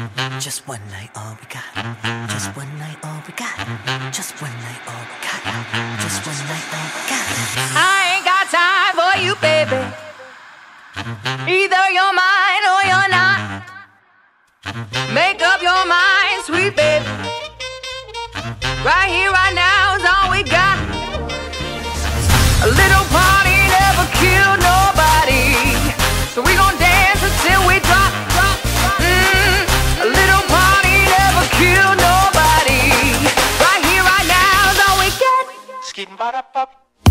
Just one night, all we got. Just one night, all we got. Just one night, all we got. Just one night, all we got. I ain't got time for you, baby. Either you're mine or you're not. Make up your mind, sweet baby. Right here, right now is all we got. A little party never killed nobody, so we gon' dance until we drop. A little party never killed nobody. Right here, right now is all we got. Skin ba-da-pop.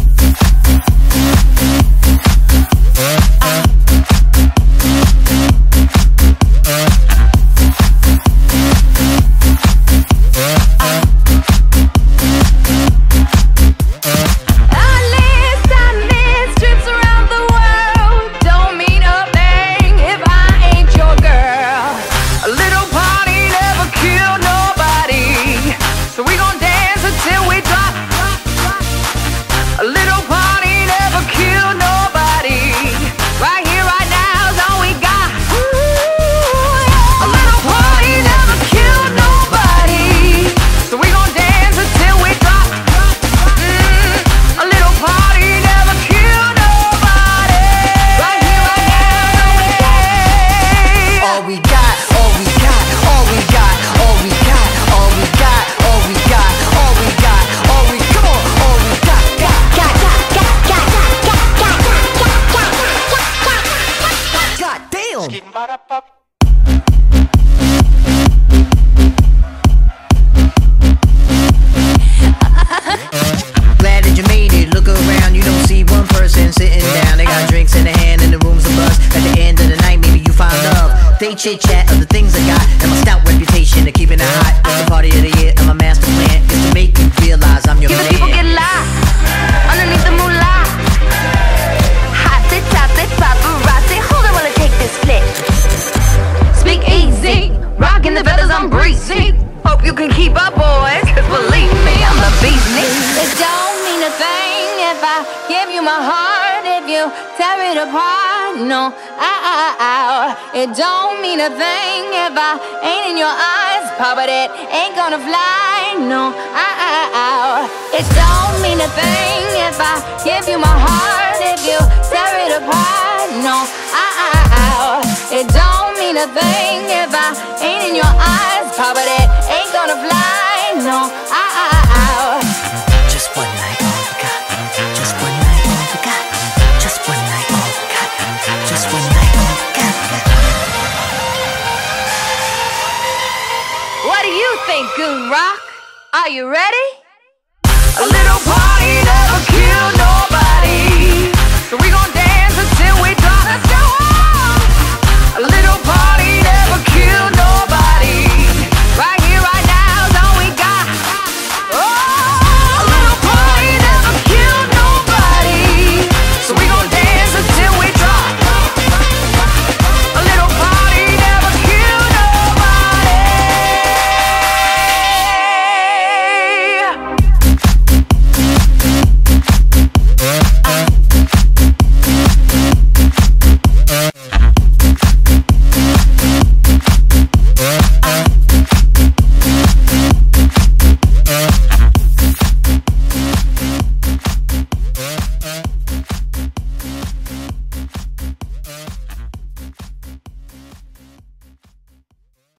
Glad that you made it. Look around, you don't see one person sitting down. They got drinks in their hand and the room's a buzz. At the end of the night, maybe you find love. They chit chat of the things I got and my stout reputation of keeping it hot. It's the party of the year and my master plan is to make you realize I'm your man. People get lost underneath the moonlight. Hot it, top it, paparazzi. Hold on while I take this flick. Speak easy, rocking the feathers, I'm breezy. Hope you can keep up, boys, cause believe me, I'm the beast. It don't mean a thing if I give you my heart, if you tear it apart. No, it don't mean a thing if I ain't in your eyes, Papa, that ain't gonna fly. No, it don't mean a thing if I give you my heart, if you tear it apart. No, it don't mean a thing if I ain't in your eyes, Papa, that ain't gonna fly. No, Just one night, all we got. Just one night, all we got. Just one night, all we got. Just one night, all we got. what do you think, Goon Rock? Are you ready? A little party never killed nobody.